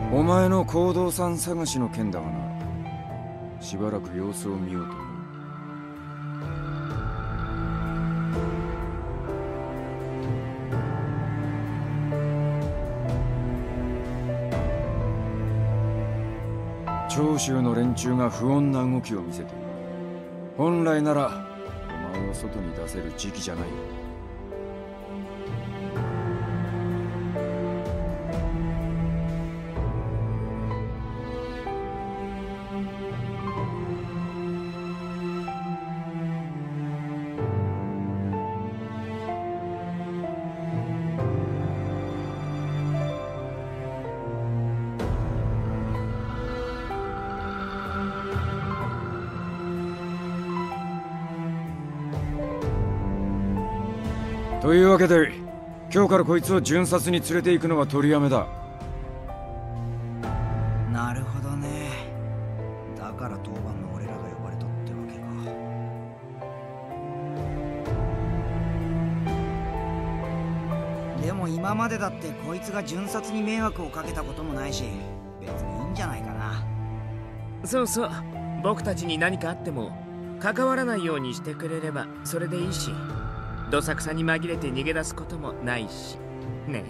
お前の行動さん探しの件だがな。しばらく様子を見ようと思う。長州の連中が不穏な動きを見せている。本来ならお前を外に出せる時期じゃない。というわけで今日からこいつを巡察に連れて行くのは取りやめだ。 なるほどね。だから当番の俺らが呼ばれたってわけか。でも今までだってこいつが巡察に迷惑をかけたこともないし、別にいいんじゃないかな。 そうそう、僕たちに何かあっても関わらないようにしてくれればそれでいいし、どさくさに紛れて逃げ出すこともないしね。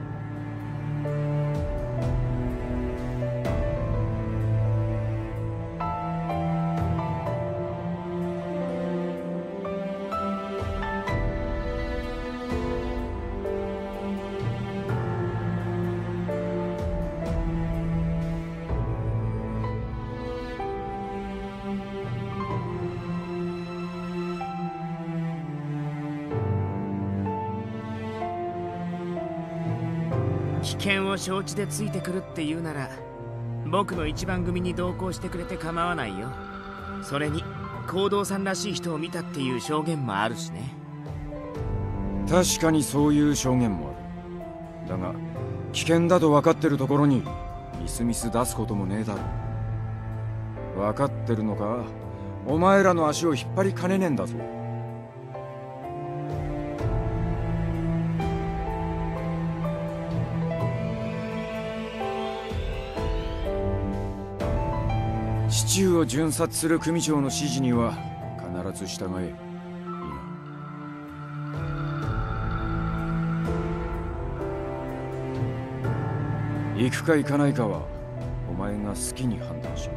危険を承知でついてくるって言うなら、僕の一番組に同行してくれて構わないよ。それに行動さんらしい人を見たっていう証言もあるしね。 確かにそういう証言もある。だが危険だと分かってるところにみすみす出すこともねえだろう。分かってるのか。お前らの足を引っ張りかねねえんだぞ。市中を巡察する組長の指示には必ず従え。いいな。行くか行かないかはお前が好きに判断しろ。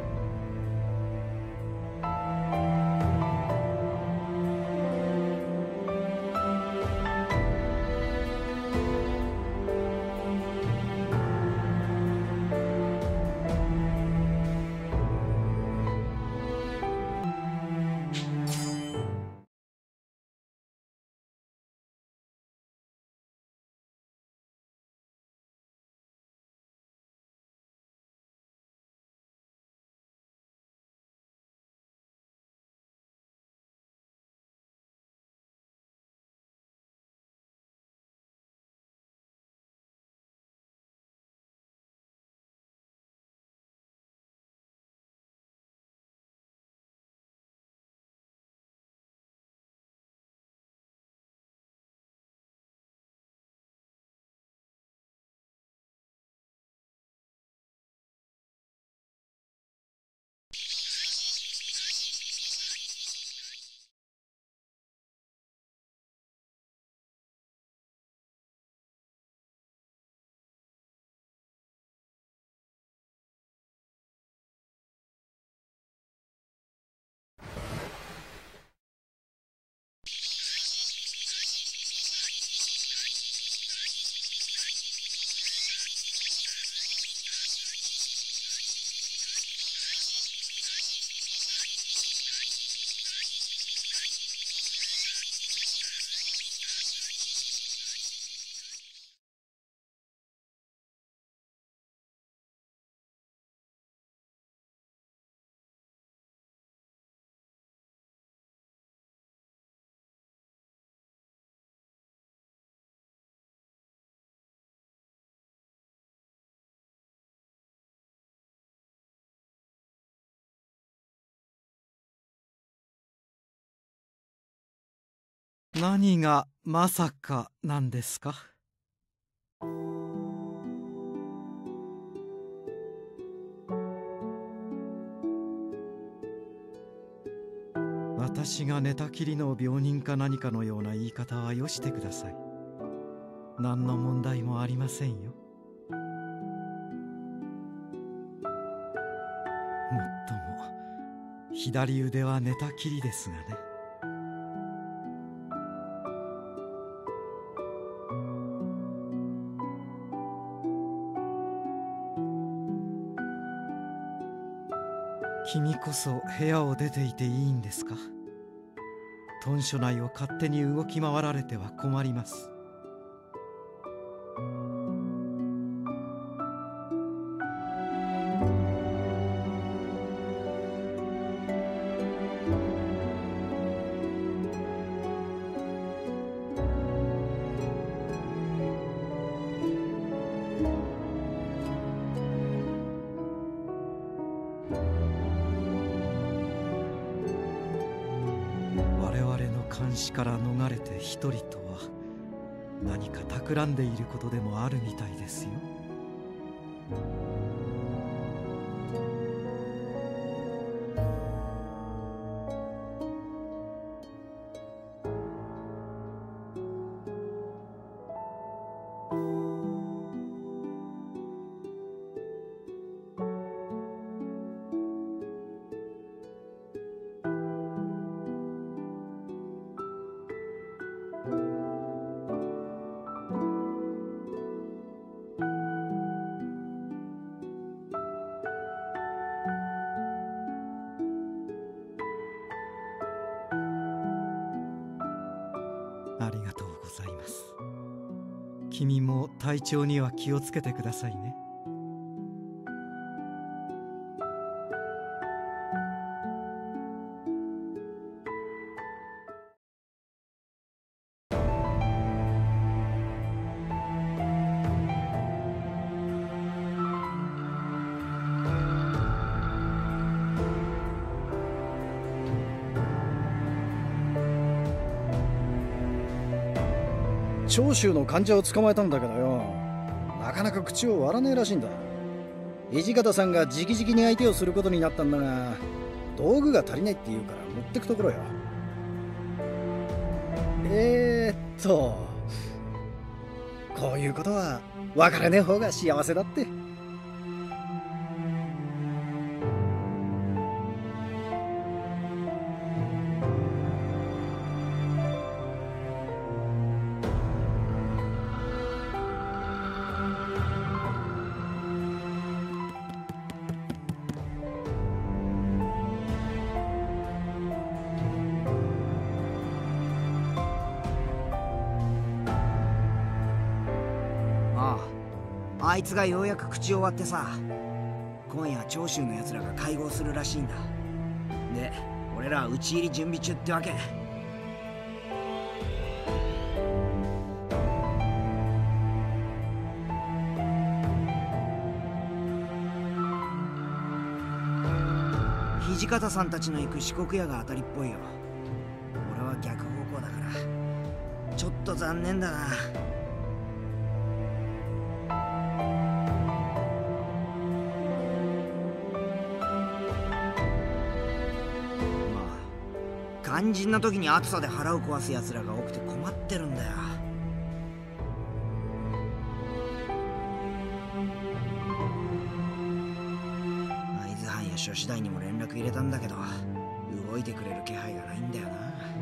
何がまさかなんですか？ 私が寝たきりの病人か何かのような言い方はよしてください。何の問題もありませんよ。もっとも左腕は寝たきりですがね。君こそ部屋を出ていていいんですか？屯所内を勝手に動き回られては困ります。監視から逃れて一人とは何か企んでいることでもあるみたいですよ。ありがとうございます。君も体調には気をつけてくださいね。 長州の患者を捕まえたんだけどよ、なかなか口を割らねえらしいんだ。土方さんが直々に相手をすることになったんだが、道具が足りないって言うから持ってくところよ。こういうことは分からねえ方が幸せだって。 あいつがようやく口を割ってさ、今夜長州のやつらが会合するらしいんだ。で、俺らは討ち入り準備中ってわけ。土方さんたちの行く四国屋が当たりっぽいよ。俺は逆方向だからちょっと残念だな。肝心な時に暑さで腹を壊す奴らが多くて困ってるんだよ。会津藩や諸次第にも連絡入れたんだけど、動いてくれる気配がないんだよな。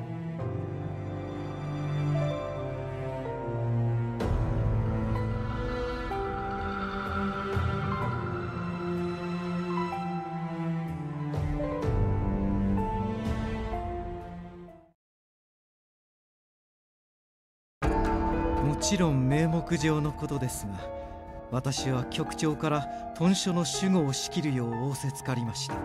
もちろん名目上のことですが、私は局長から屯所の守護を仕切るよう仰せつかりました。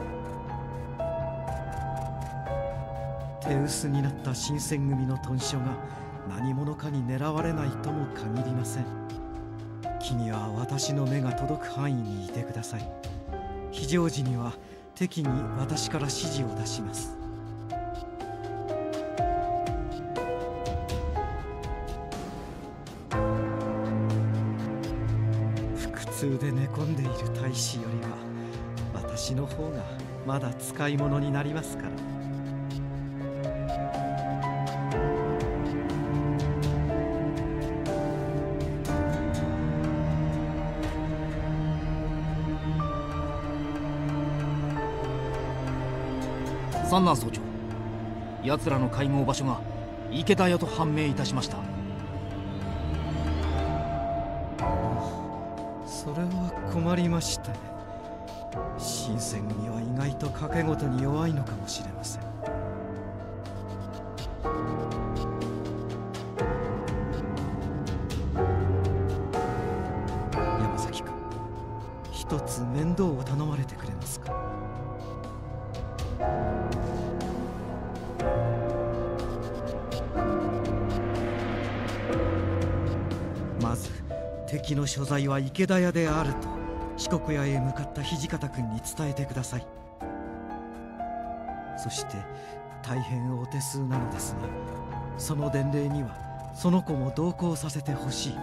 手薄になった新選組の屯所が何者かに狙われないとも限りません。君は私の目が届く範囲にいてください。非常時には適宜私から指示を出します。腹痛で寝込んでいる大使よりは私の方がまだ使い物になりますから。 三男総長、奴らの会合場所が池田屋と判明いたしました。 それは困りました。新選組は意外と賭け事に弱いのかもしれません。山崎君、一つ面倒を頼まれてくれますか？まず敵の所在は池田屋であると四国屋へ向かった土方君に伝えてください。そして大変お手数なのですが、その伝令にはその子も同行させてほしい。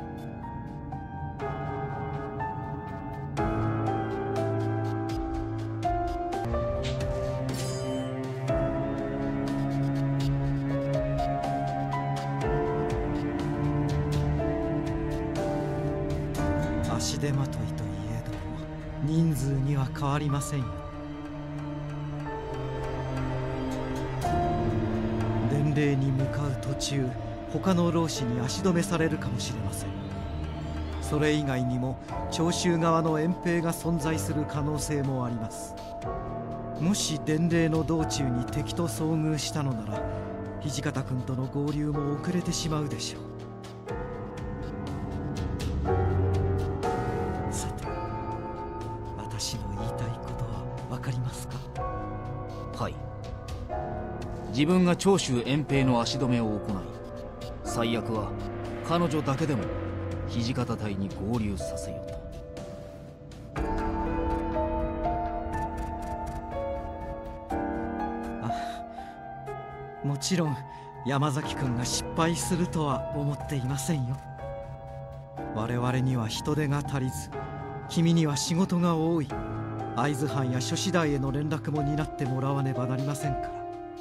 足手まといといえど人数には変わりませんよ。伝令に向かう途中、他の浪士に足止めされるかもしれません。それ以外にも長州側の遠兵が存在する可能性もあります。もし伝令の道中に敵と遭遇したのなら、土方君との合流も遅れてしまうでしょう。さて、私の言いたいことは分かりますか？ はい。自分が長州遠兵の足止めを行い、最悪は彼女だけでも土方隊に合流させようと。 もちろん山崎君が失敗するとは思っていませんよ。我々には人手が足りず、君には仕事が多い。会津藩や諸次第への連絡も担ってもらわねばなりませんから。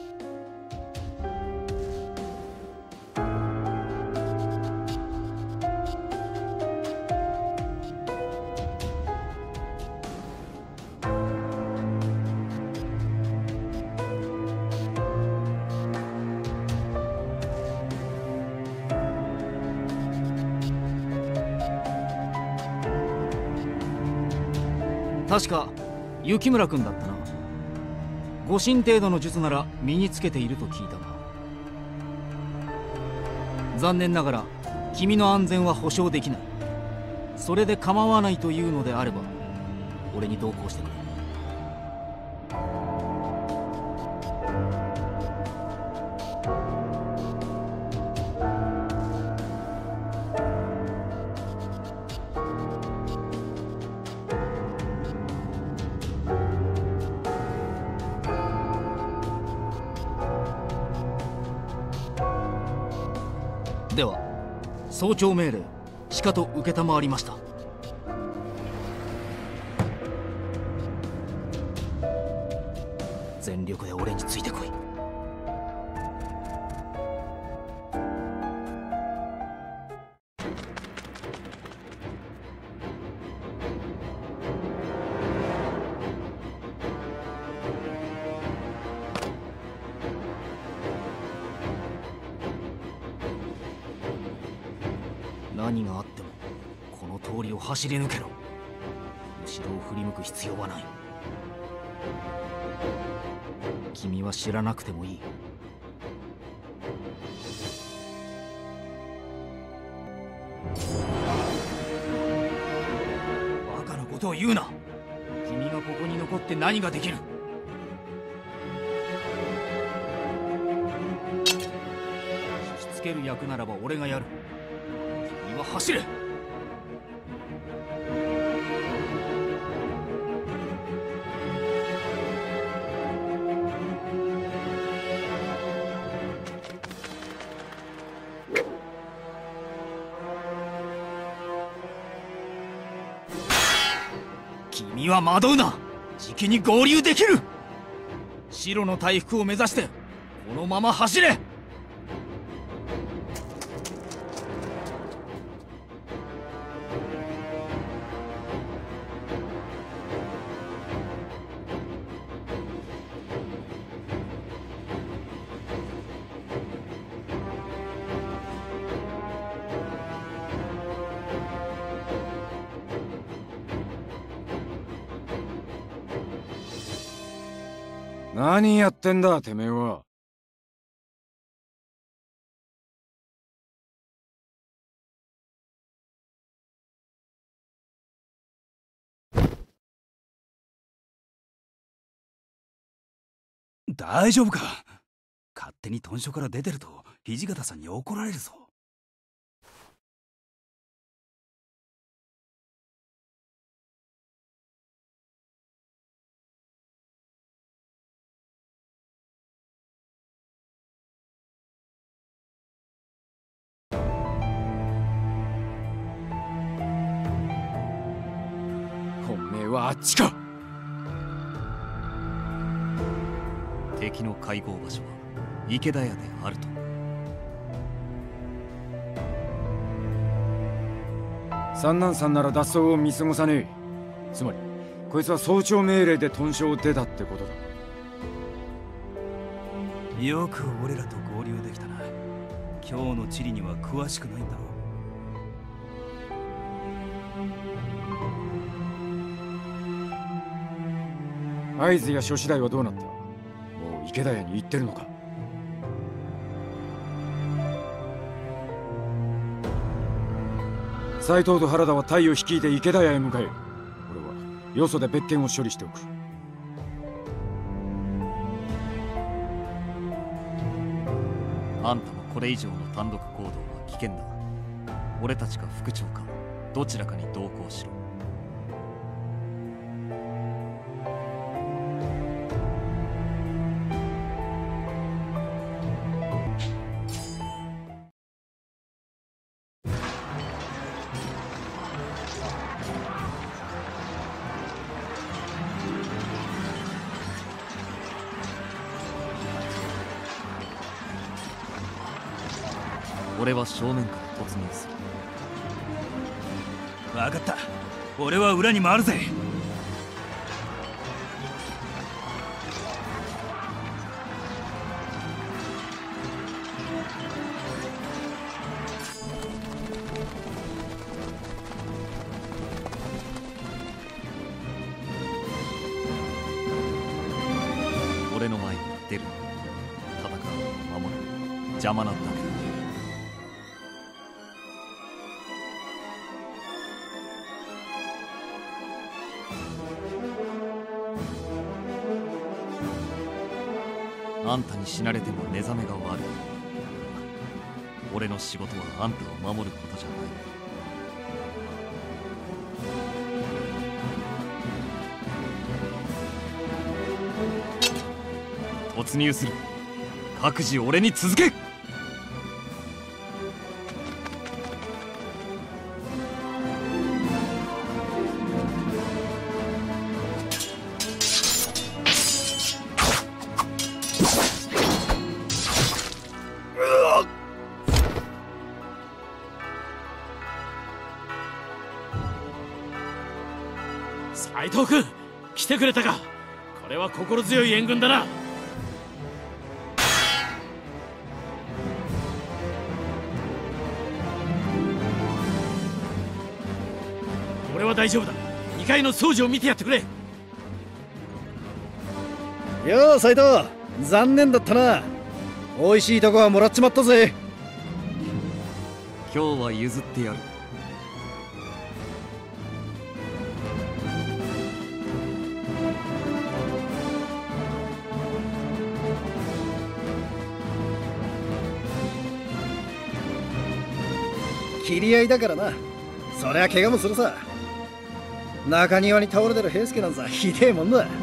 確か雪村君だったな。護身程度の術なら身につけていると聞いたが、残念ながら君の安全は保証できない。それで構わないというのであれば俺に同行してくれ。では総長命令しかと承りました。全力で俺についてこい。何があってもこの通りを走り抜けろ。後ろを振り向く必要はない。君は知らなくてもいい。バカなことを言うな。君がここに残って何ができる。引きつける役ならば俺がやる。君は走れ。君は惑うな。じきに合流できる。白の大福を目指してこのまま走れ。 何やってんだてめえは。 大丈夫か。勝手に豚書から出てると土方さんに怒られるぞ。 本命はあっちか。 敵の会合場所は池田屋であると。 三男さんなら脱走を見過ごさねえ。つまりこいつは早朝命令で豚書を出たってことだ。 よく俺らと合流できたな。今日の地理には詳しくないんだろう。合図や諸次第はどうなった？もう池田屋に行ってるのか？斉藤と原田は隊を率いて池田屋へ向かえ。俺はよそで別件を処理しておく。 あんたもこれ以上の単独行動は危険だ。俺たちか副長かどちらかに同行しろ。俺は正面から突入する。 う。分かった。俺は裏に回るぜ。 俺の前に出る。戦う、守る、邪魔なだけだ。あんたに死なれても寝覚めが悪い。俺の仕事はあんたを守ることじゃない。突入する。各自俺に続け。 斉藤君、来てくれたか。これは心強い援軍だな。俺は大丈夫だ。2階の掃除を見てやってくれ。 よう斉藤、残念だったな。美味しいとこはもらっちまったぜ。 今日は譲ってやる。 切り合いだからな。そりゃ怪我もするさ。中庭に倒れてる平助なんざひでえもんだ。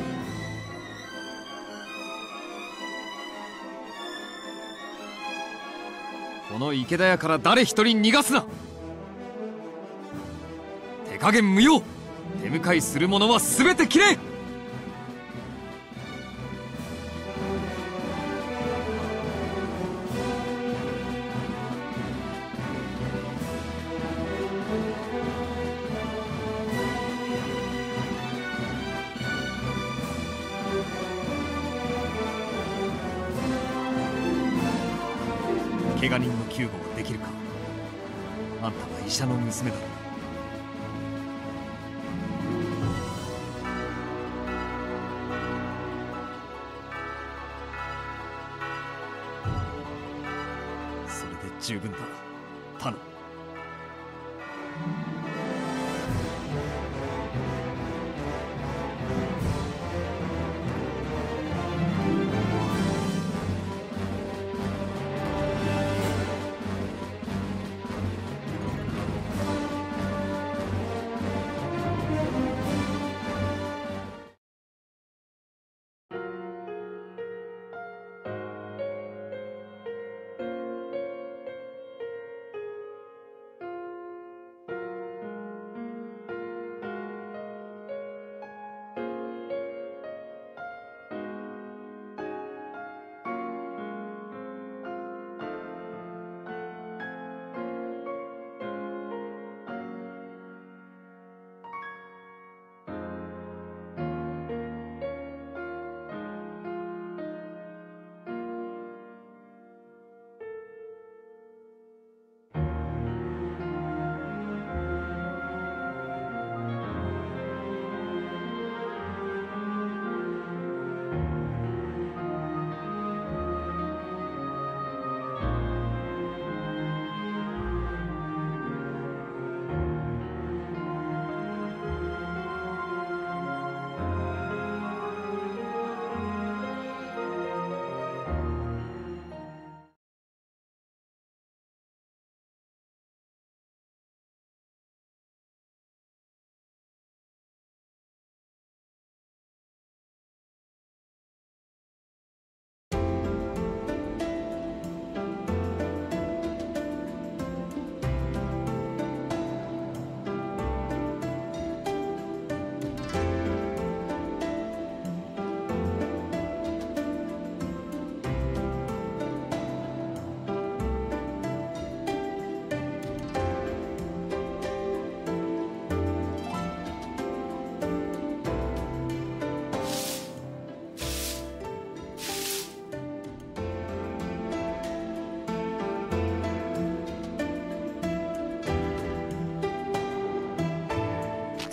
この池田屋から誰一人逃がすな。手加減無用。手向かいする者は全て切れ。怪我人の救護はできるか。あんたは医者の娘だろう。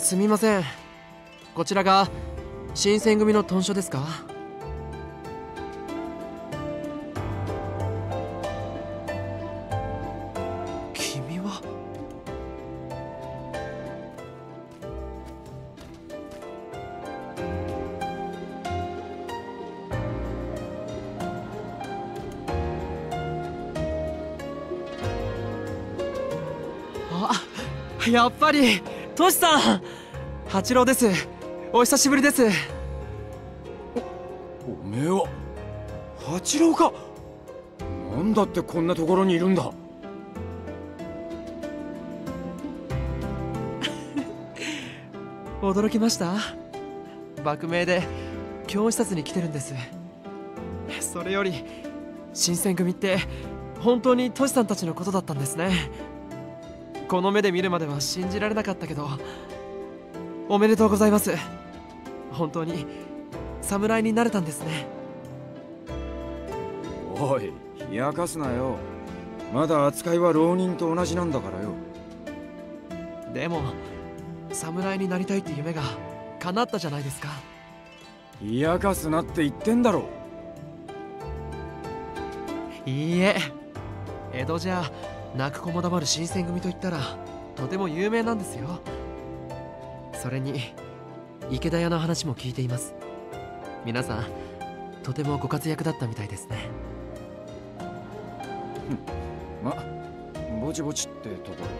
すみません。こちらが新選組の屯所ですか？君は。あ、やっぱりトシさん。八郎です。お久しぶりです。 おめえは八郎か。なんだってこんなところにいるんだ。 驚きました？幕命で教視察に来てるんです。それより新選組って本当にトシさんたちのことだったんですね。この目で見るまでは信じられなかったけど、おめでとうございます。本当に侍になれたんですね。 おい、冷やかすなよ。まだ扱いは浪人と同じなんだからよ。 でも侍になりたいって夢が叶ったじゃないですか。 冷やかすなって言ってんだろ。 いいえ、江戸じゃ泣く子も黙る新選組といったらとても有名なんですよ。それに池田屋の話も聞いています。皆さんとてもご活躍だったみたいですね。 ま、ぼちぼちってところだ。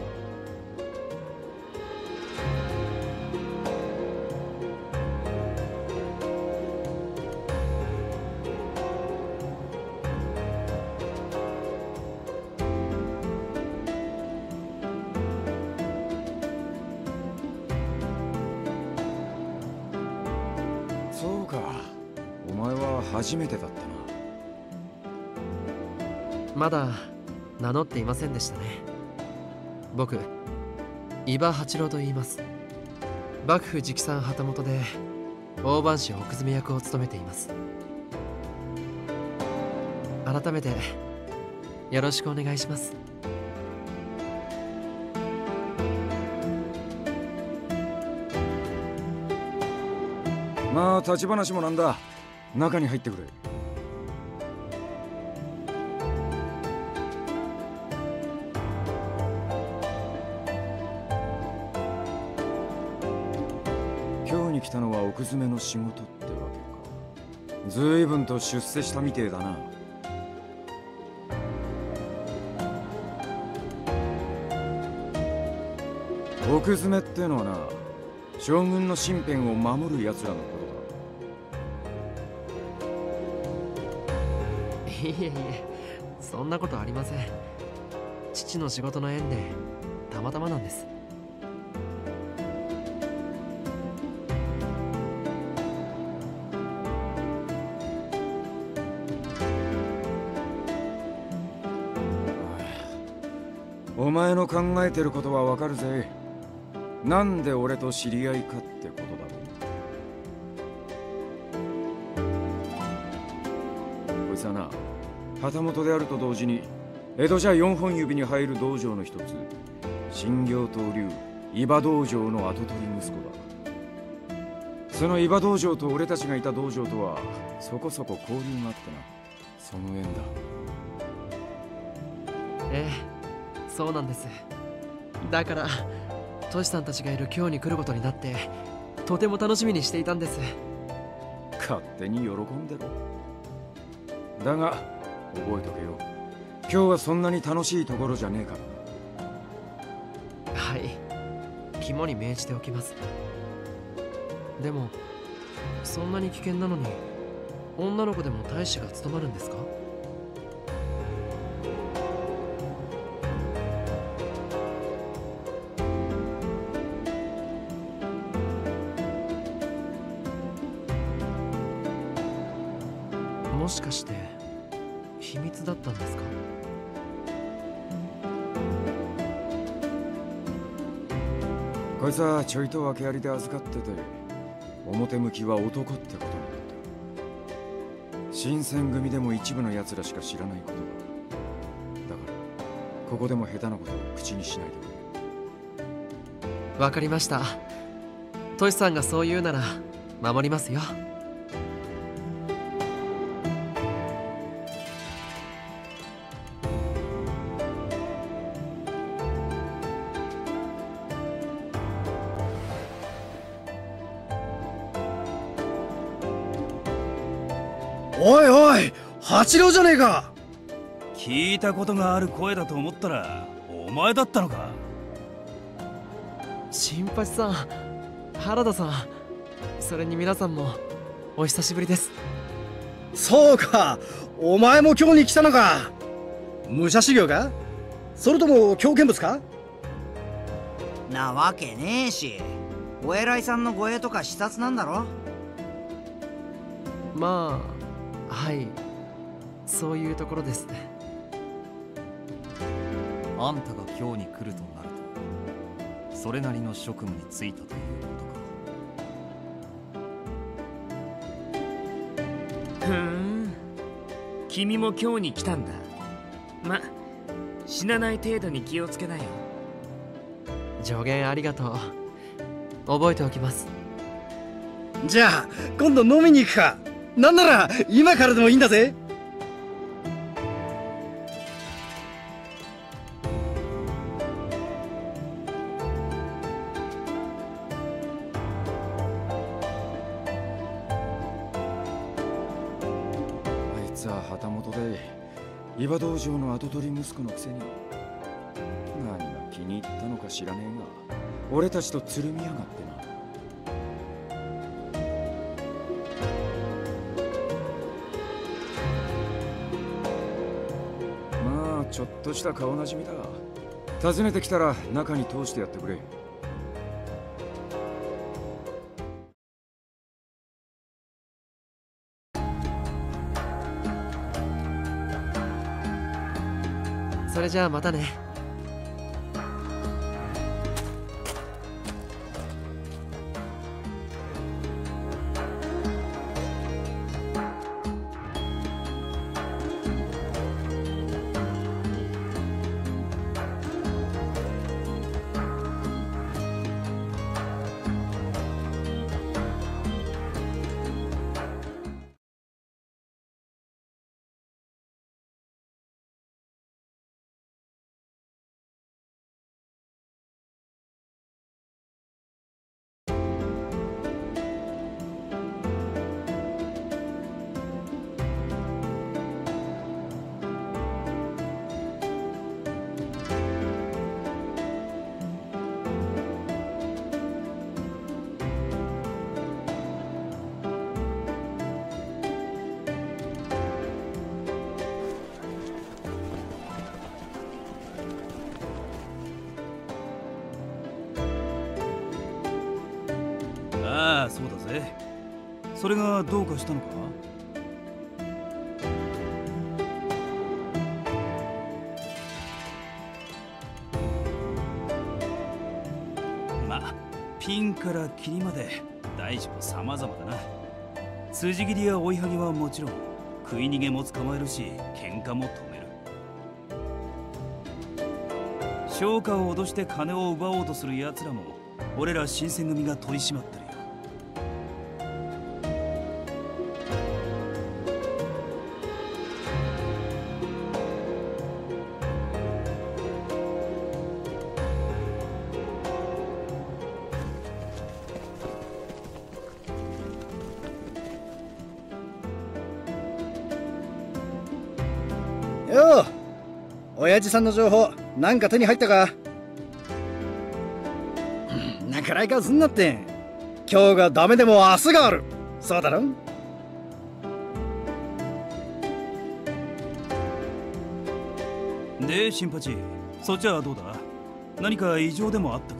そうか、お前は初めてだったな。 まだ名乗っていませんでしたね。僕伊庭八郎と言います。幕府直参旗本で大番士奥詰役を務めています。改めてよろしくお願いします。 まあ立ち話もなんだ。中に入ってくれ。今日に来たのは奥詰めの仕事ってわけか。随分と出世したみてえだな。奥詰めってのはな、将軍の身辺を守る奴らのことだ。 いえいえ、そんなことありません。父の仕事の縁でたまたまなんです。 お前の考えてることはわかるぜ。なんで俺と知り合いかってことだろ。こいつはな、旗本であると同時に江戸じゃ4本指に入る道場の一つ、新行東流伊庭道場の跡取り息子だ。その伊庭道場と俺たちがいた道場とはそこそこ交流があってな、その縁だ。 ええ、そうなんです。だからトシさんたちがいる今日に来ることになってとても楽しみにしていたんです。 勝手に喜んでろ。だが覚えとけよ、今日はそんなに楽しいところじゃねえから。 はい、肝に銘じておきます。でもそんなに危険なのに女の子でも大使が務まるんですか？もしかして秘密だったんですか？ こいつはちょいと訳ありで預かってて、表向きは男ってことになった。新選組でも一部の奴らしか知らないことだ。だからここでも下手なことを口にしないでくれ。 わかりました。 トシさんがそう言うなら守りますよ。 おいおい、八郎じゃねえか。 聞いたことがある声だと思ったらお前だったのか。 新八さん、原田さん、それに皆さんもお久しぶりです。 そうか、お前も今日に来たのか。武者修行か、それとも狂犬物か。 なわけねえし、お偉いさんの護衛とか視察なんだろ。 まあ、はい、そういうところですね。 あんたが今日に来るとなると、それなりの職務に就いたということか。 ふーん、君も今日に来たんだ。ま、死なない程度に気をつけなよ。 助言ありがとう。覚えておきます。 じゃあ今度飲みに行くか。なんなら今からでもいいんだぜ。 あいつは旗本で伊庭道場の跡取り息子のくせに何が気に入ったのか知らねえが、俺たちとつるみやがってな。ちょっとした顔なじみだ。訪ねてきたら中に通してやってくれ。 それじゃあまたね。 ああ、そうだぜ。それがどうかしたのか。まあピンからキリまで大小様々だな。辻斬りや追いはぎはもちろん、食い逃げも捕まえるし喧嘩も止める。商家を脅して金を奪おうとする奴らも俺ら新選組が取り締まってるよ。 よう、親父さんの情報なんか手に入ったか。なかなかすんなって。今日がダメでも明日がある。そうだろ。 で新八、そっちはどうだ。何か異常でもあった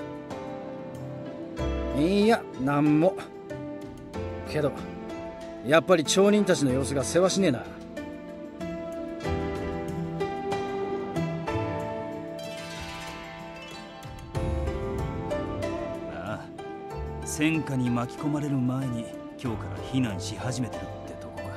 か。 いや、なんも。けどやっぱり町人たちの様子がせわしねえな。 戦火に巻き込まれる前に今日から避難し始めてるってとこか。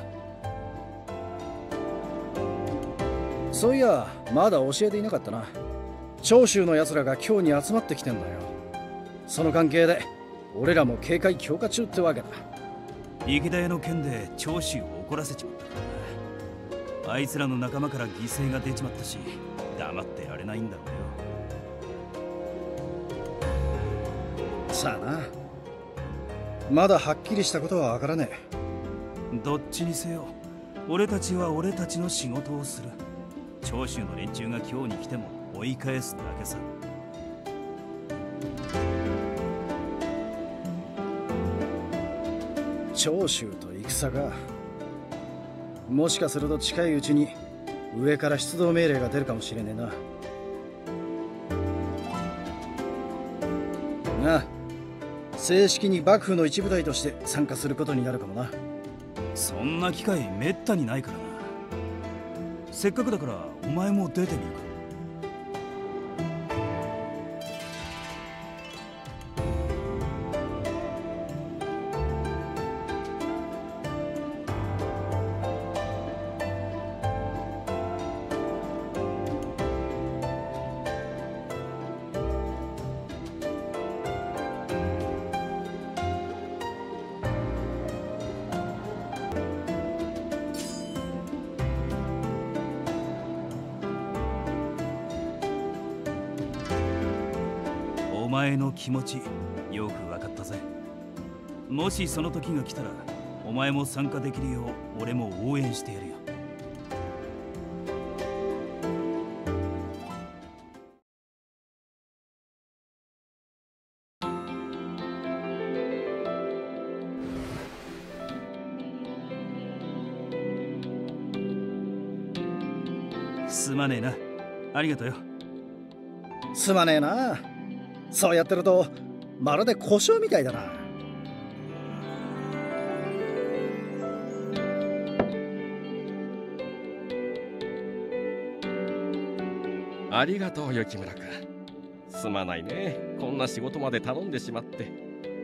そういやまだ教えていなかったな。長州の奴らが今日に集まってきてんだよ。その関係で俺らも警戒強化中ってわけだ。 池田屋の件で長州を怒らせちまったからな。あいつらの仲間から犠牲が出ちまったし、黙ってられないんだろうよ。 さあな、まだはっきりしたことはわからねえ。どっちにせよ俺たちは俺たちの仕事をする。長州の連中が今日に来ても追い返すだけさ。 長州と戦か。もしかすると近いうちに上から出動命令が出るかもしれねえな。なあ、正式に幕府の一部隊として参加することになるかもな。 そんな機会めったにないからな。せっかくだからお前も出てみるか。お前の気持ちよく分かったぜ。もしその時が来たらお前も参加できるよう俺も応援してやるよ。すまねえな。ありがとうよ。 すまねえな。そうやってるとまるで故障みたいだな。 ありがとう雪村君。すまないね、こんな仕事まで頼んでしまって。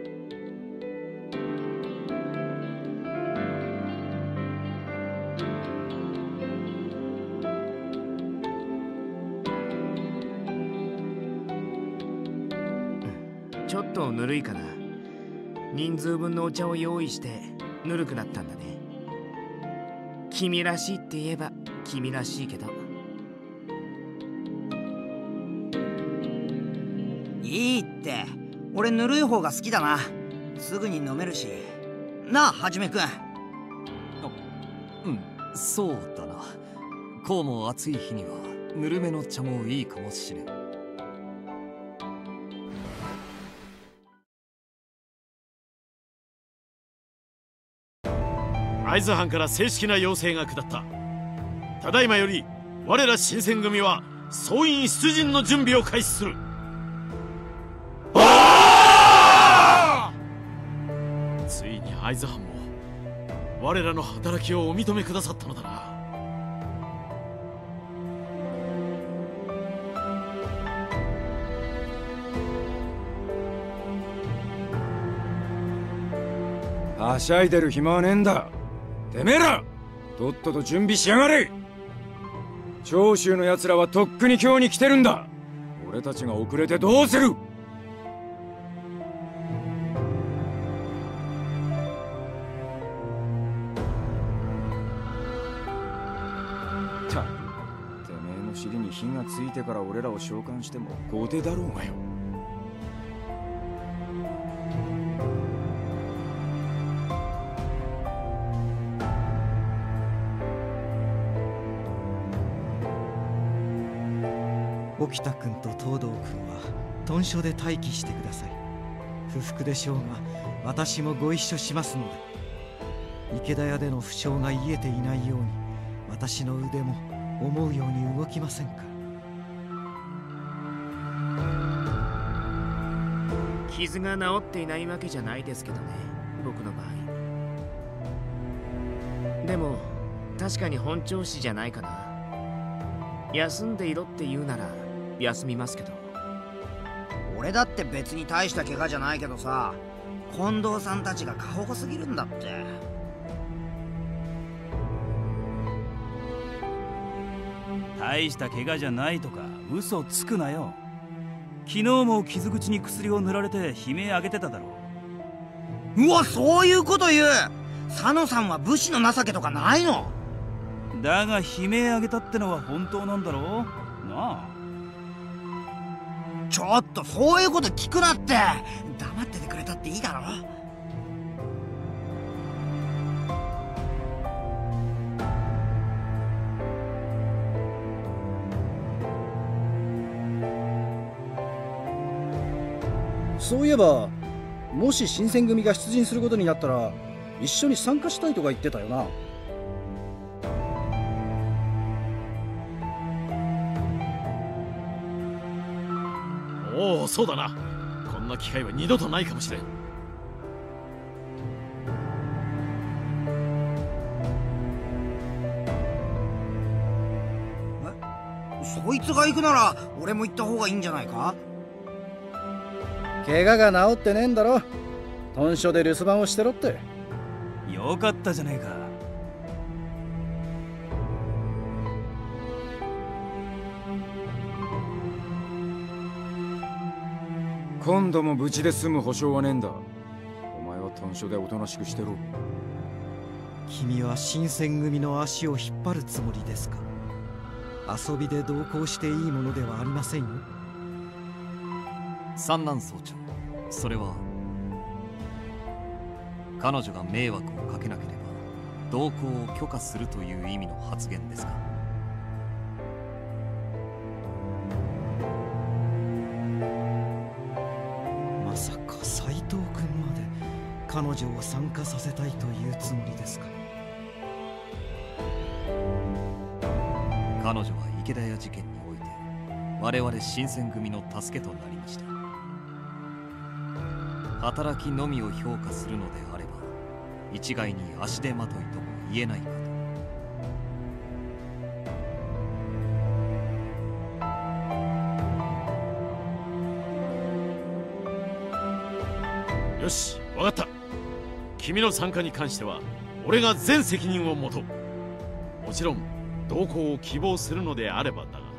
ちょっとぬるいかな。人数分のお茶を用意してぬるくなったんだね。君らしいって言えば君らしいけど。 いいって、俺ぬるい方が好きだな。すぐに飲めるしなあ、はじめくん。 うん、そうだな。こうも暑い日にはぬるめの茶もいいかもしれん。 会津藩から正式な要請が下った。ただいまより我ら新選組は総員出陣の準備を開始する。ついに会津藩も我らの働きをお認めくださったのだな。 はしゃいでる暇はねえんだ。てめえらとっとと準備しやがれ。長州の奴らはとっくに今日に来てるんだ。俺たちが遅れてどうする。たく、てめえの尻に火がついてから俺らを召喚しても後手だろうがよ。 沖田君と東堂君は屯所で待機してください。不服でしょうが私もご一緒しますので。池田屋での負傷が癒えていないように私の腕も思うように動きませんか。 傷が治っていないわけじゃないですけどね、僕の場合。でも確かに本調子じゃないかな。休んでいろって言うなら休みますけど。 俺だって別に大した怪我じゃないけどさ、近藤さんたちが過保護すぎるんだって。 大した怪我じゃないとか嘘つくなよ。昨日も傷口に薬を塗られて悲鳴上げてただろう。 うわ、そういうこと言う。佐野さんは武士の情けとかないの？ だが悲鳴あげたってのは本当なんだろうなあ。 ちょっとそういうこと聞くなって。黙っててくれたっていいだろ。 そういえば、もし新選組が出陣することになったら一緒に参加したいとか言ってたよな。 おお、そうだな。こんな機会は二度とないかもしれん。 そいつが行くなら俺も行った方がいいんじゃないか？ 怪我が治ってねえんだろ。屯所で留守番をしてろって。 よかったじゃねえか。 今度も無事で済む保証はねえんだ。お前は屯所でおとなしくしてろ。 君は新選組の足を引っ張るつもりですか？遊びで同行していいものではありませんよ。 三男総長、それは彼女が迷惑をかけなければ同行を許可するという意味の発言ですか？ まさか斎藤君まで彼女を参加させたいというつもりですか？ 彼女は池田屋事件において我々新選組の助けとなりました。働きのみを評価するのであれば一概に足手まといとも言えないかと。よし、わかった。君の参加に関しては俺が全責任を持とう。もちろん同行を希望するのであればだが。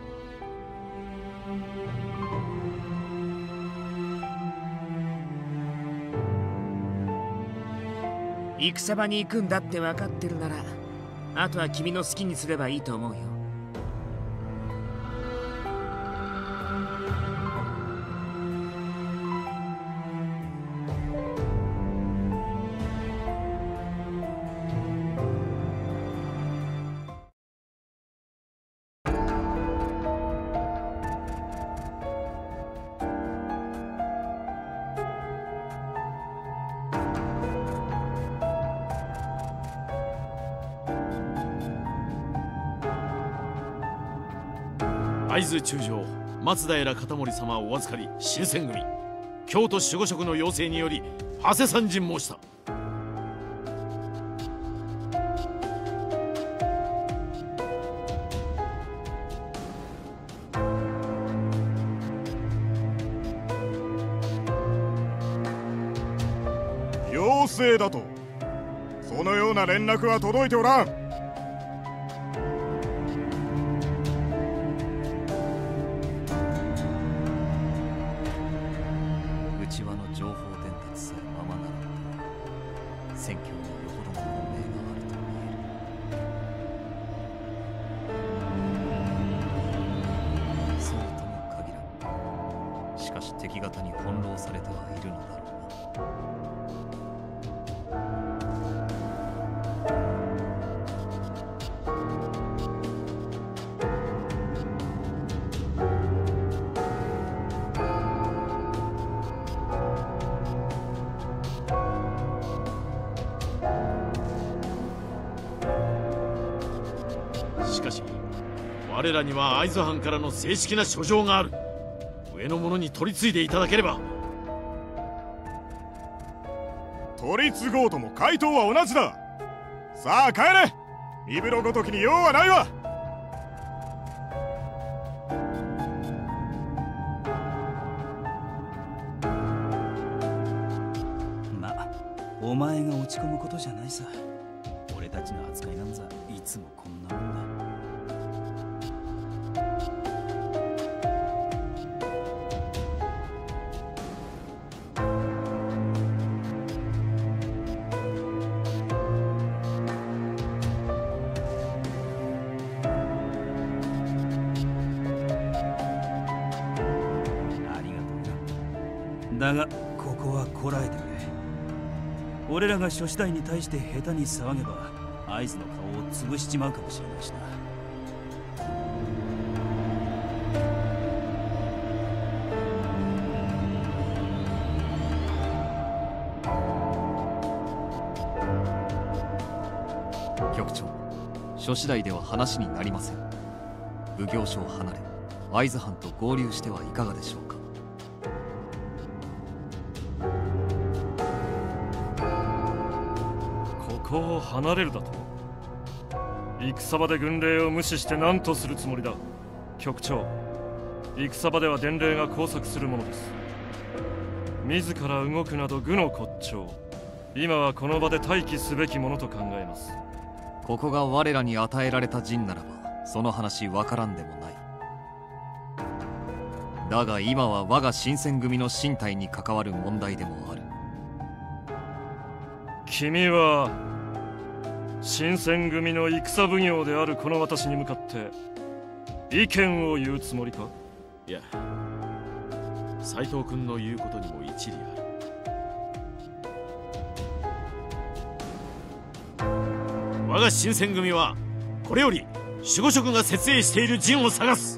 戦場に行くんだって分かってるなら、あとは君の好きにすればいいと思うよ。 会津中将松平片森様をお預かり新選組京都守護職の要請により長谷参陣申した。 要請だと？そのような連絡は届いておらん。 しかし我らには会津藩からの正式な書状がある。上の者に取り次いでいただければ。 取り継ごうとも回答は同じだ。さあ帰れ。身風呂ごときに用はないわ。 まあお前が落ち込むことじゃないさ。俺たちの扱いなんざいつもこんなもんだ。 だがここはこらえてくれ。俺らが諸次第に対して下手に騒げば会津の顔を潰しちまうかもしれないしな。 局長、諸次第では話になりません。奉行所を離れ会津藩と合流してはいかがでしょうか。 ここを離れるだと？戦場で軍令を無視して何とするつもりだ。局長、戦場では伝令が交錯するものです。自ら動くなど愚の骨頂。今はこの場で待機すべきものと考えます。 ここが我らに与えられた陣ならばその話わからんでもない。だが今は我が新選組の身体に関わる問題でもある。 君は新選組の戦奉行であるこの私に向かって意見を言うつもりか？ いや、斉藤君の言うことにも一理ある。我が新選組はこれより守護職が設営している陣を探す。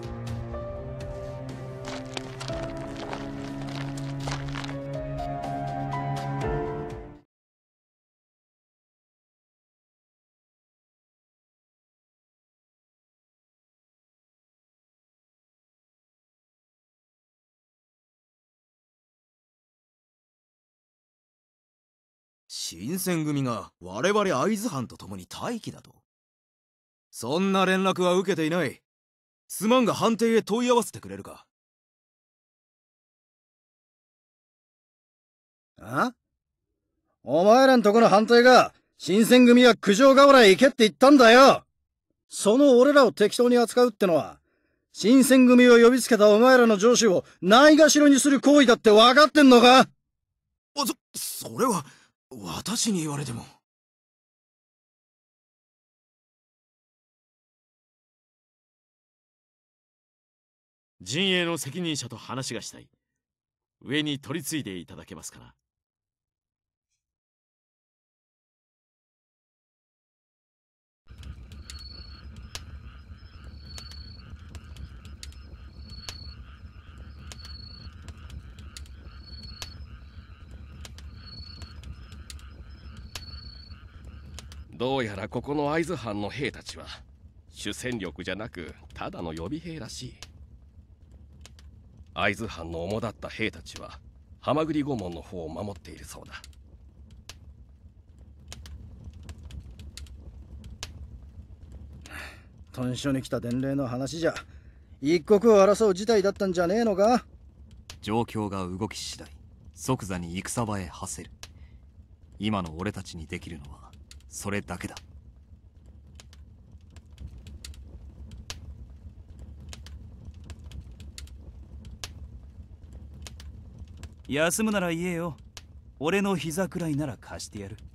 新選組が我々会津藩と共に待機だと？そんな連絡は受けていない。すまんが藩邸へ問い合わせてくれるか？ あ？お前らんとこの藩邸が新選組は九条河原へ行けって言ったんだよ。その俺らを適当に扱うってのは新選組を呼びつけたお前らの上司をないがしろにする行為だって分かってんのか？ それは私に言われても。 陣営の責任者と話がしたい。上に取り次いでいただけますかな。 どうやらここの会津藩の兵たちは主戦力じゃなくただの予備兵らしい。会津藩の主だった兵たちは蛤御門の方を守っているそうだ。 屯所に来た伝令の話じゃ一刻を争う事態だったんじゃねえのか？ 状況が動き次第即座に戦場へ馳せる。今の俺たちにできるのはそれだけだ。 休むなら言えよ。俺の膝くらいなら貸してやる。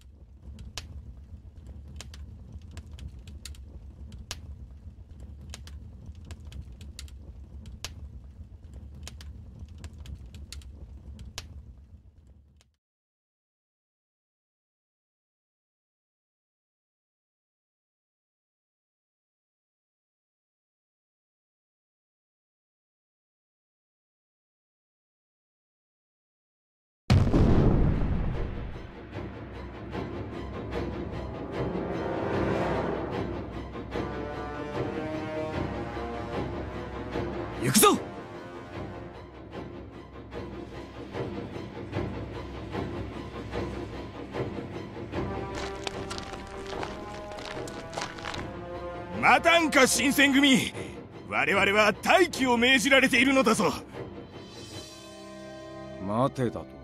行くぞ！ 待たんか新選組。我々は待機を命じられているのだぞ。 待てだと？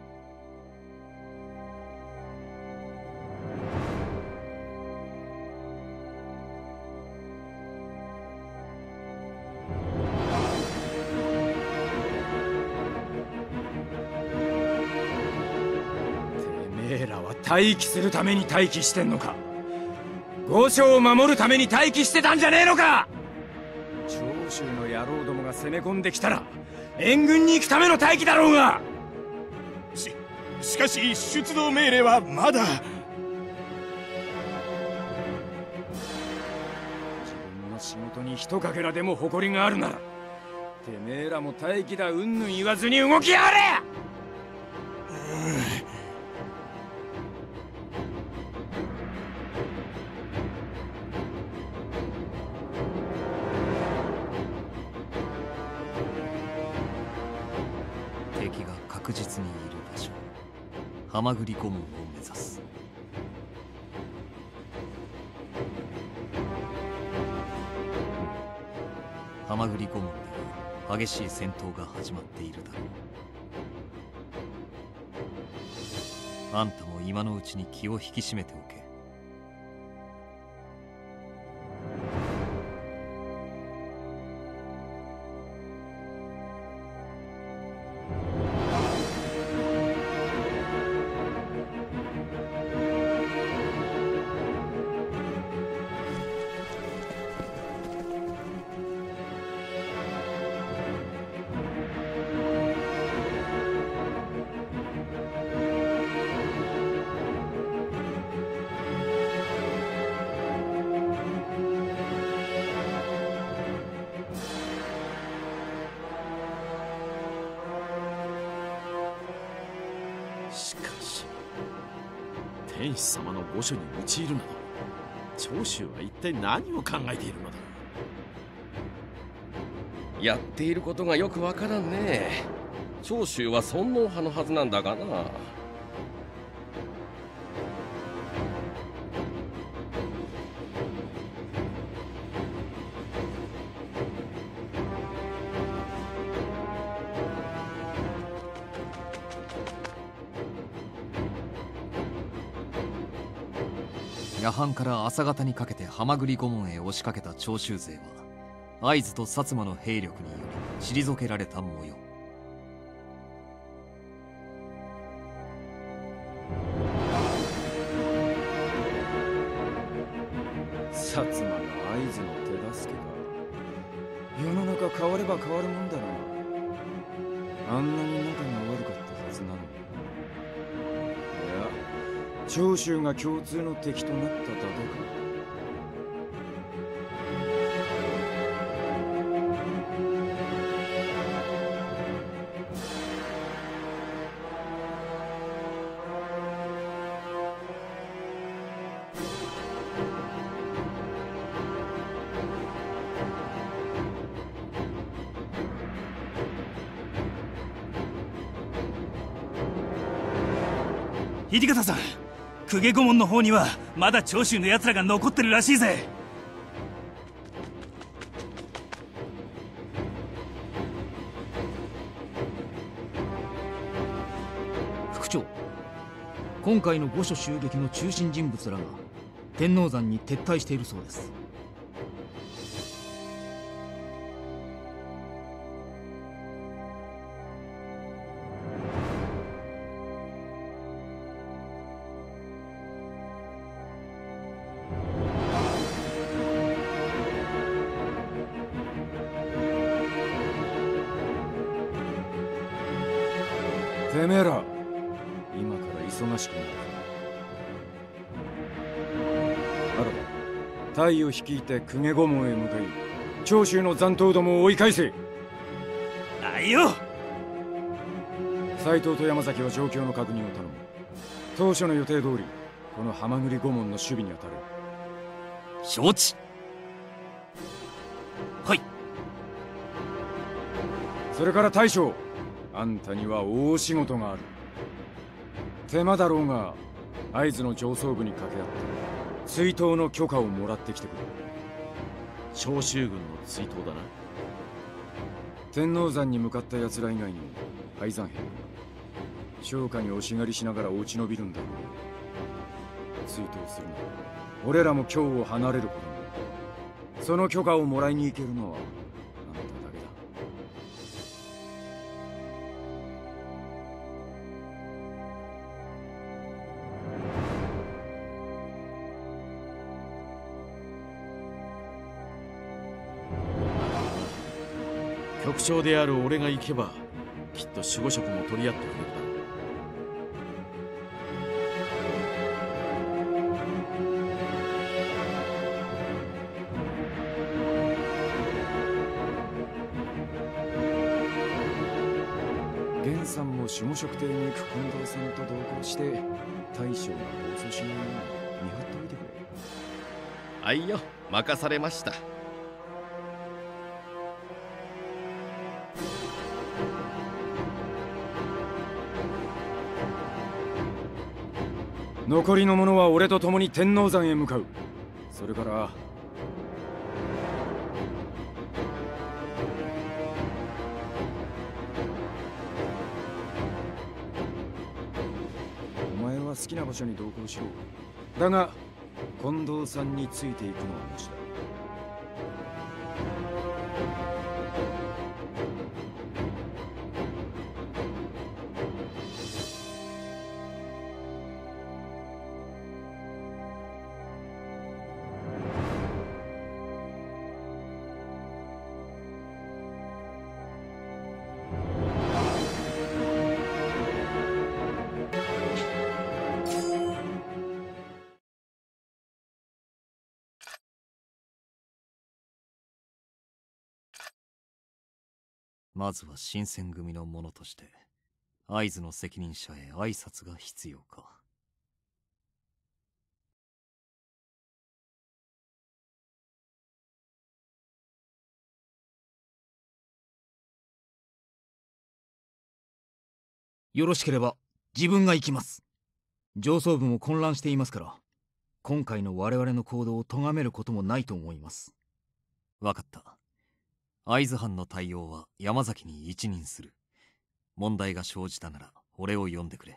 待機するために待機してんのか？御所を守るために待機してたんじゃねえのか？長州の野郎どもが攻め込んできたら援軍に行くための待機だろうが！ しかし出動命令はまだ。 自分の仕事に一かけらでも誇りがあるなら、てめえらも待機だうんぬん言わずに動きやがれ。 敵が確実にいる場所、ハマグリ顧問を目指す。ハマグリ顧問では激しい戦闘が始まっているだろう。あんたも今のうちに気を引き締めておけ。 しかし天使様の御所に討ち入るなど、長州は一体何を考えているのだ。 やっていることがよくわからんね。長州は尊王派のはずなんだがな。 夜半から朝方にかけてハマグリ顧問へ押しかけた長州勢は会津と薩摩の兵力により退けられた模様。 薩摩が会津の手助けか。世の中変われば変わるもんだな。あんなに仲が悪かったはずなのに。いや、長州が共通の敵となっただけか。 土方さん、公家御門の方にはまだ長州の奴らが残ってるらしいぜ。 副長、今回の御所襲撃の中心人物らが天王山に撤退しているそうです。 てめえら、今から忙しくなる。あらば、隊を率いて公家御門へ向かい、長州の残党どもを追い返せ。 あいよ。 斎藤と山崎は状況の確認を頼む。当初の予定通り、このハマグリ御門の守備に当たる。 承知。はい。 それから大将、あんたには大仕事がある。手間だろうが会津の上層部に掛け合って追討の許可をもらってきてくれ。 長州軍の追討だな。 天王山に向かった奴ら以外にも敗山兵、商家に押し狩りしながら落ち延びるんだろう。追討するなら俺らも京を離れることになる。その許可をもらいに行けるのはあんただけだ。 局長である俺が行けばきっと守護職も取り合ってくれるだろさんも守護職邸に行く近藤さんと同行して、大将が暴走しないように見張っておいてくれ。 あいよ、任されました。 残りの者は俺と共に天王山へ向かう。それからお前は好きな場所に同行しろ。だが近藤さんについていくのは無事だ。 まずは新選組の者として会津の責任者へ挨拶が必要か。 よろしければ自分が行きます。上層部も混乱していますから、今回の我々の行動を咎めることもないと思います。 わかった。会津藩の対応は山崎に一任する。問題が生じたなら俺を呼んでくれ。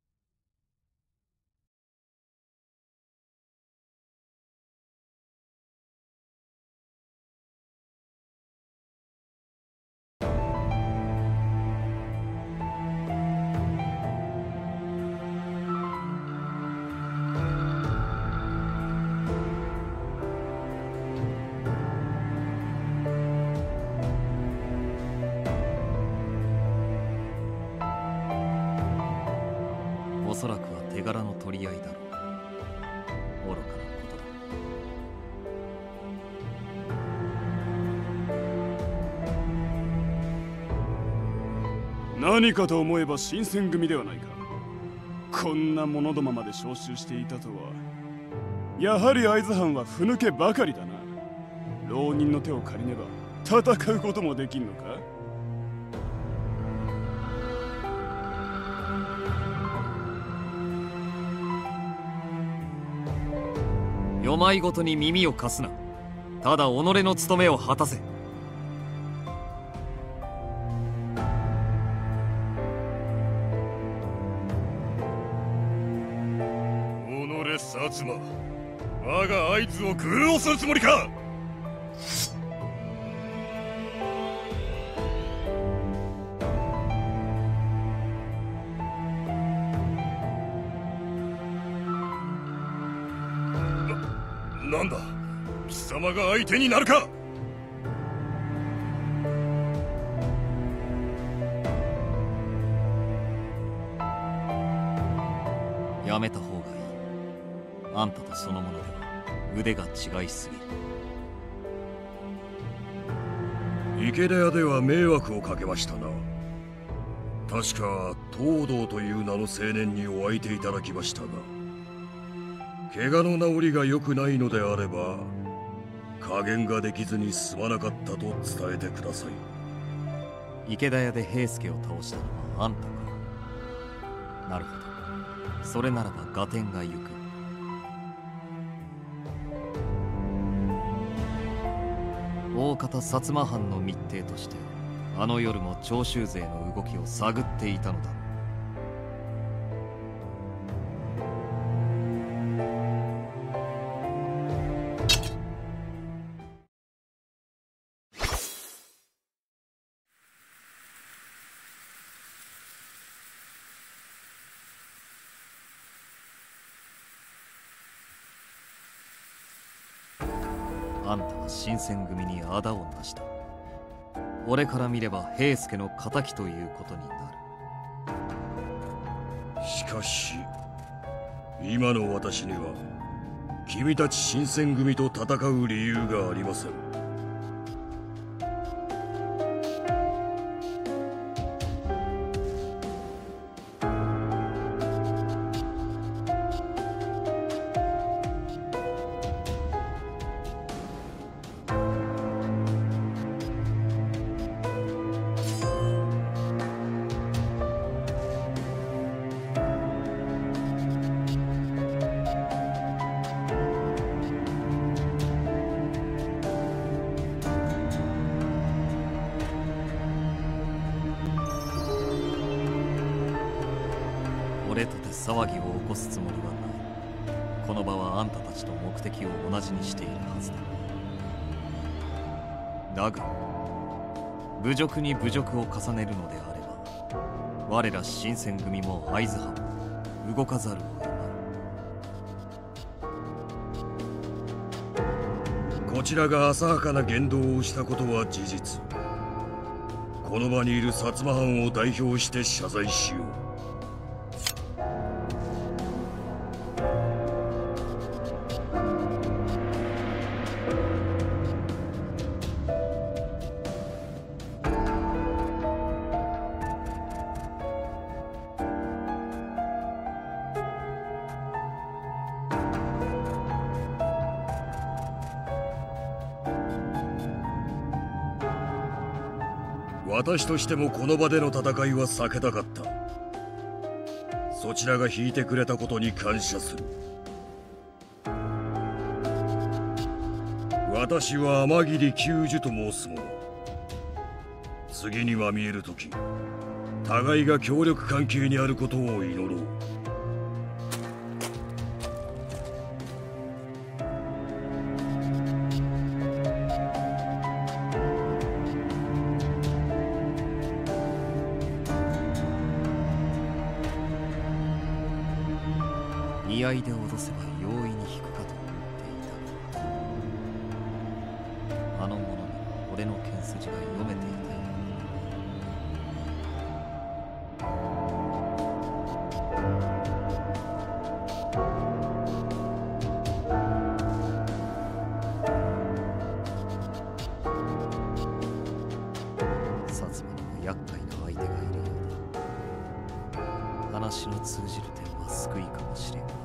おそらくは手柄の取り合いだろう。愚かなことだ。 何かと思えば新選組ではないか。こんな者どもまで招集していたとは。やはり会津藩はふぬけばかりだな。浪人の手を借りねば戦うこともできんのか。 世まいごとに耳を貸すな。ただ己の務めを果たせ。 己薩摩、我が会津を愚弄するつもりか。なんだ、貴様が相手になるか。 やめた方がいい。あんたとそのものでは腕が違いすぎる。 池田屋では迷惑をかけましたな。確か東堂という名の青年にお相手いただきましたが、怪我の治りが良くないのであれば加減ができずにすまなかったと伝えてください。池田屋で平助を倒したのはあんたか。なるほど。それならば合点がゆく。大方薩摩藩の密偵としてあの夜も長州勢の動きを探っていたのだ。あんたは新選組にあだをなした。俺から見れば平助の敵ということにない。しかし今の私には君たち新選組と戦う理由がありません。 これとて騒ぎを起こすつもりはない。この場はあんたたちと目的を同じにしているはずだ。だが侮辱に侮辱を重ねるのであれば、我ら新選組も会津藩も動かざるを得ない。 こちらが浅はかな言動をしたことは事実。この場にいる薩摩藩を代表して謝罪しよう。私としてもこの場での戦いは避けたかった。そちらが引いてくれたことに感謝する。私は天霧久寿と申す者。次には見えるとき、互いが協力関係にあることを祈ろう。 居合で脅せば容易に引くかと思っていたが、あの者には俺の剣筋が読めていたよ。薩摩にも厄介な相手がいるようだ。話の通じる点は救いかもしれん。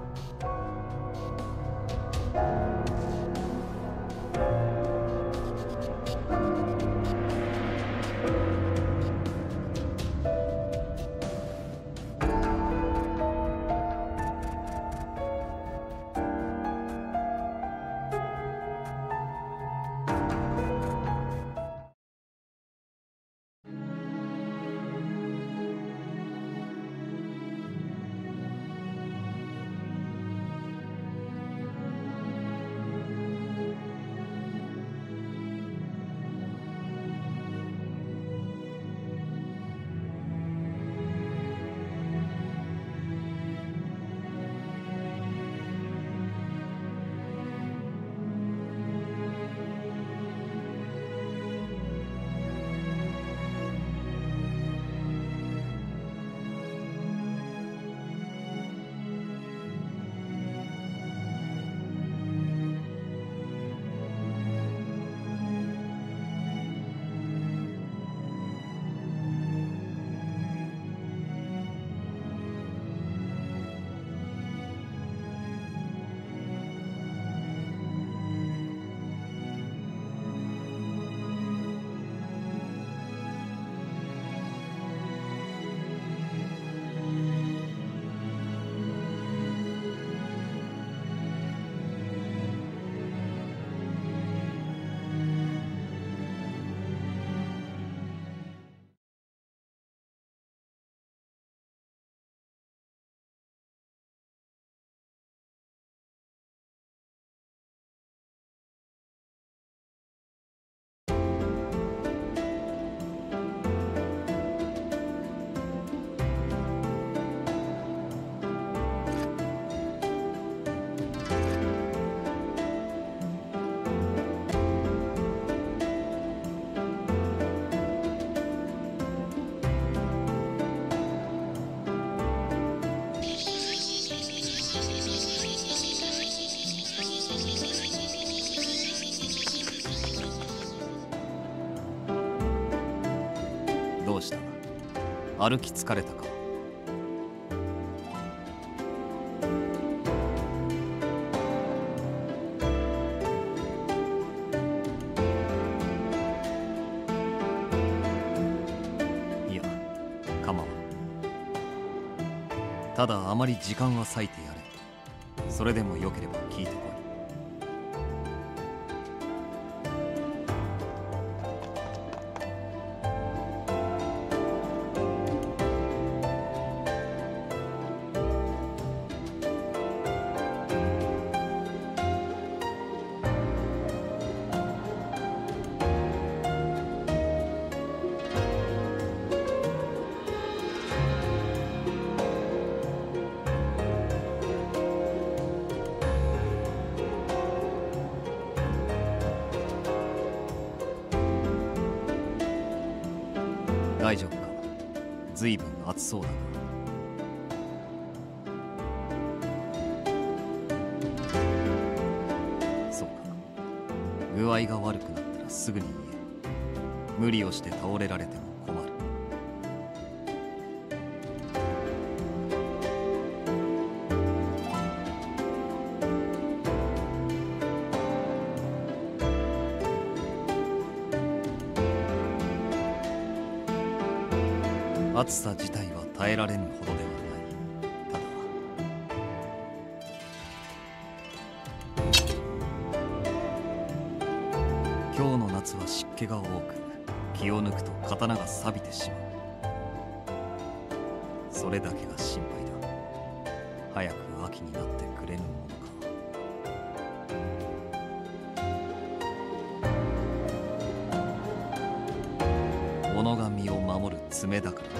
どうした？歩き疲れたか？いや、構わん。ただあまり時間は割いてやれ。それでもよければ聞いてこい。 随分熱そうだが。そうか、具合が悪くなったらすぐに言え。無理をして倒れられても困る。暑さ自体は耐えられぬほどではない。ただ今日の夏は湿気が多く、気を抜くと刀が錆びてしまう。それだけが心配だ。早く秋になってくれぬものか。己が身を守る爪だからだ。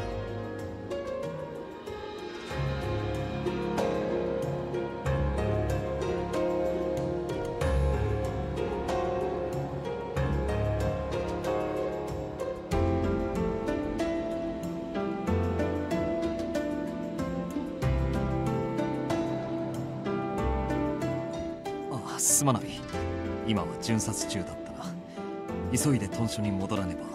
すまない。今は巡察中だったな。急いで屯所に戻らねば。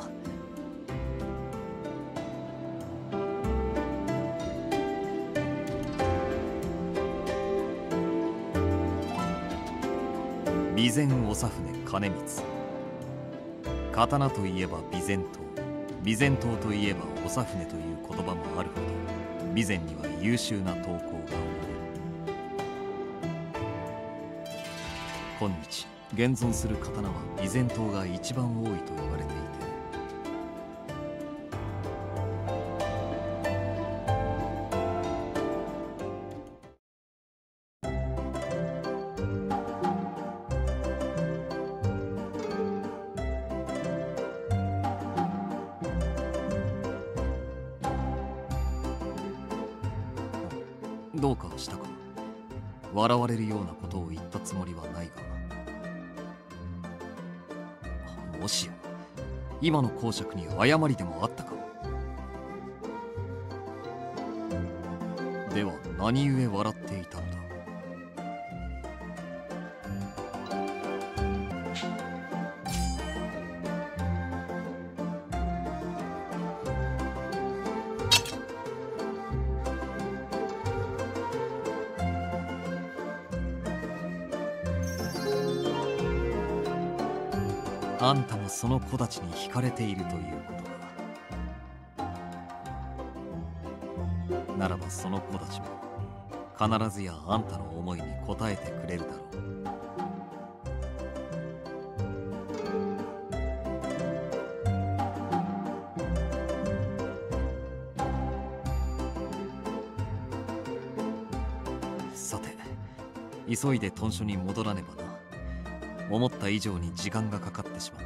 備前長船兼光。刀といえば備前刀、備前刀といえば長船という言葉もあるほど、備前には優秀な刀工が多い。今日現存する刀は備前刀が一番多いと言われていて、どうかしたか。笑われるようなことを言ったつもりはないが、もしや今の講釈に誤りでもあったか。では何故笑っていたのだ。あんたもその子たちに惹かれているということか。ならばその子たちも必ずやあんたの思いに応えてくれるだろう。さて、急いで屯所に戻らねばな。思った以上に時間がかかってしまった。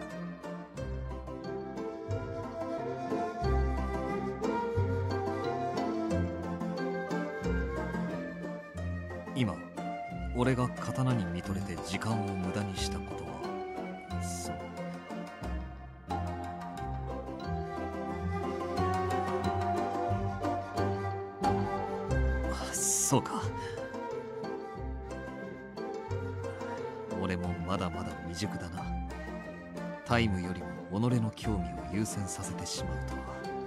今俺が刀に見とれて時間を無駄にしたことは、そうか。俺もまだまだ未熟だな。タイムよりも己の興味を優先させてしまうとは。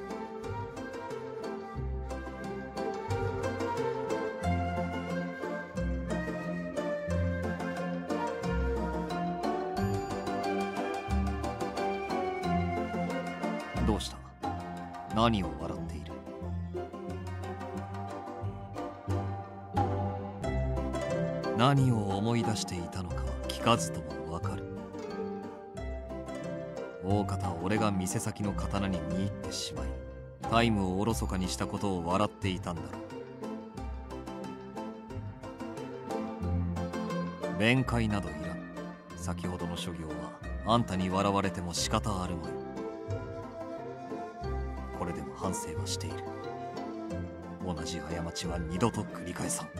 どうした？何を笑っている？何を思い出していたのかは聞かずともわかる。大方俺が店先の刀に見入ってしまい、タイムをおろそかにしたことを笑っていたんだろう。弁解などいらん。先ほどの所業はあんたに笑われても仕方あるまい。これでも反省はしている。同じ過ちは二度と繰り返さん。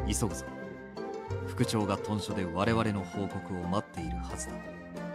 急ぐぞ。副長が屯所で我々の報告を待っているはずだ。